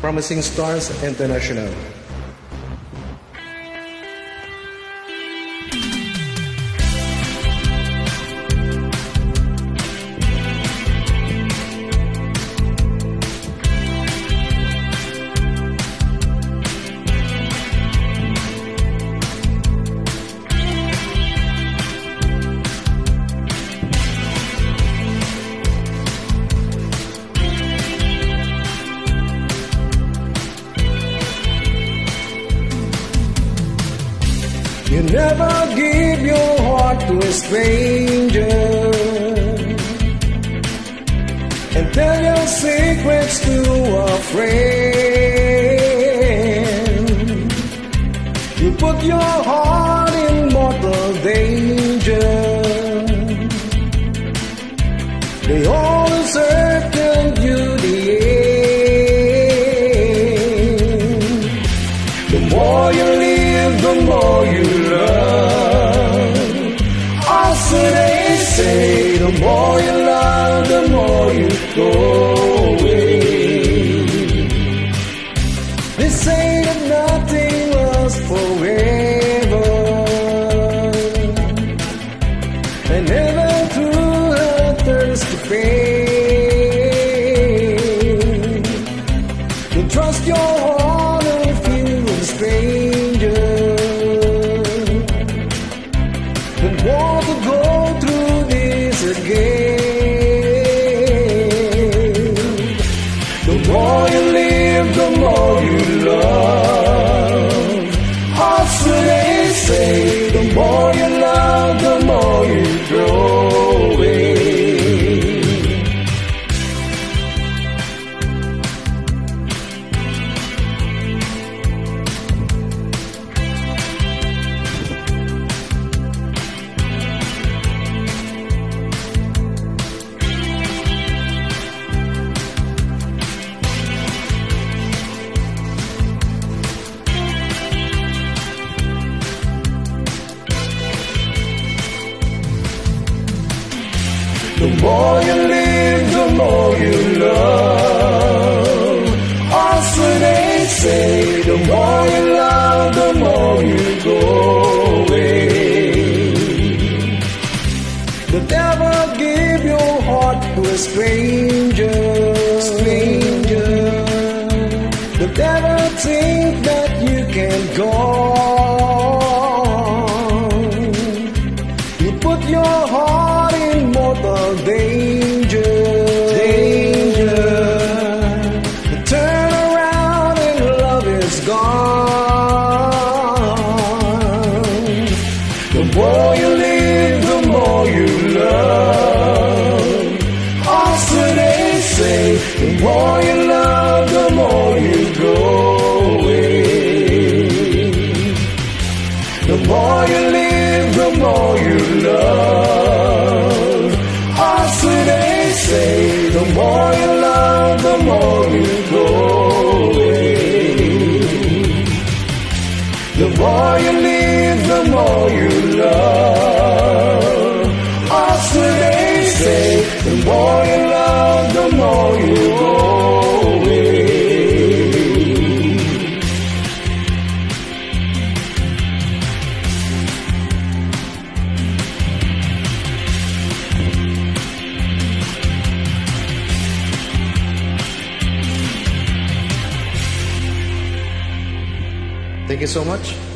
Promising Stars International. You never give your heart to a stranger and tell your secrets to a friend. You put your heart in mortal danger. They always circle you the end. The more you live, the more you love. Also they say, the more you love, the more you go away. They say that nothing lasts forever, and never through hell turns to pain. You trust your heart and feel the stranger. Don't want to go through this again. The more you live, the more you love. Also they say, the more you love, the more you throw away. The more you live, the more you love. Also they say, the more you love, the more you go away. The devil give your heart to a stranger. The devil think that you can go. You put your heart in mortal danger. You turn around and love is gone. The more you live, the more you love. Also they say, the more you love, the more you go away. The more you live, the more you love. Also they say, the more you love, the more you go away. The more you live, the more you love. Also they say, the more you love, the more you go away. Thank you so much.